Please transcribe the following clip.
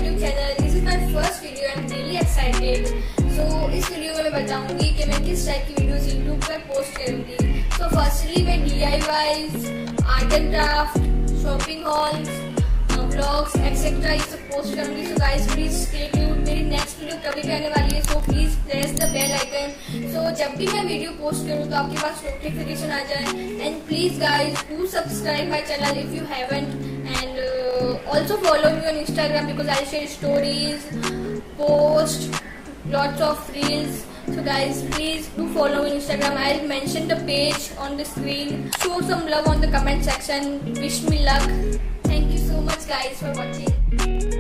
YouTube channel. This is my first video. I'm really excited. So इस वीडियो में मैं बताऊंगी कि मैं किस टाइप की वीडियोस YouTube पर पोस्ट करूंगी. So firstly मैं DIYs, art and craft, shopping hauls, vlogs etc. ये सब पोस्ट करूंगी. So guys please stay tuned. मेरी नेक्स्ट वीडियो कभी भी आने वाली है. So please press the bell icon. So जब भी मैं वीडियो पोस्ट करूँ तो आपके पास नोटिफिकेशन आ जाए. And please guys do subscribe my channel if you haven't. And also follow me on Instagram because I share stories, post lots of reels. So guys please do follow me on Instagram. I'll mention the page on the screen. Show some love on the comment section. Wish me luck. Thank you so much guys for watching.